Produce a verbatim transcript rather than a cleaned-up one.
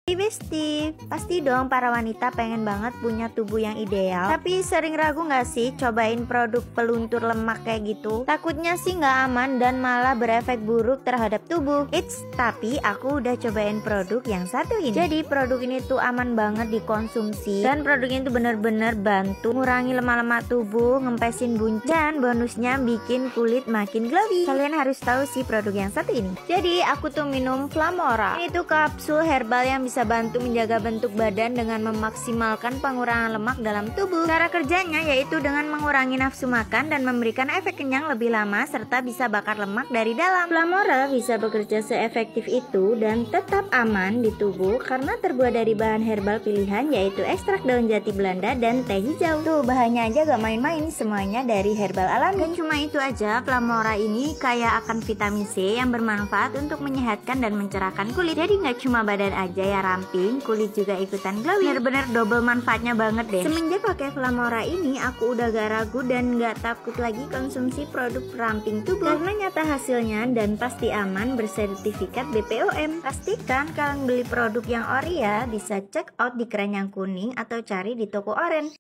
Hai Besti, pasti dong para wanita pengen banget punya tubuh yang ideal. Tapi sering ragu gak sih cobain produk peluntur lemak kayak gitu? Takutnya sih gak aman dan malah berefek buruk terhadap tubuh. Eits, tapi aku udah cobain produk yang satu ini. Jadi produk ini tuh aman banget dikonsumsi. Dan produk ini tuh bener-bener bantu ngurangi lemak-lemak tubuh, ngempesin buncit, dan bonusnya bikin kulit makin glowy. Kalian harus tahu sih produk yang satu ini. Jadi aku tuh minum Flamora. Ini tuh kapsul herbal yang bisa bantu menjaga bentuk badan dengan memaksimalkan pengurangan lemak dalam tubuh. Cara kerjanya yaitu dengan mengurangi nafsu makan dan memberikan efek kenyang lebih lama serta bisa bakar lemak dari dalam. Flamora bisa bekerja seefektif itu dan tetap aman di tubuh karena terbuat dari bahan herbal pilihan yaitu ekstrak daun jati Belanda dan teh hijau. Tuh bahannya aja gak main-main, semuanya dari herbal alami. Dan cuma itu aja, Flamora ini kaya akan vitamin C yang bermanfaat untuk menyehatkan dan mencerahkan kulit. Jadi gak cuma badan aja ya ramping, kulit juga ikutan glowing. Bener-bener double manfaatnya banget deh. Semenjak pakai Flamora ini, aku udah gak ragu dan gak takut lagi konsumsi produk peramping tubuh karena nyata hasilnya dan pasti aman bersertifikat B P O M. Pastikan kalian beli produk yang ori ya, bisa check out di keranjang kuning atau cari di toko oranye.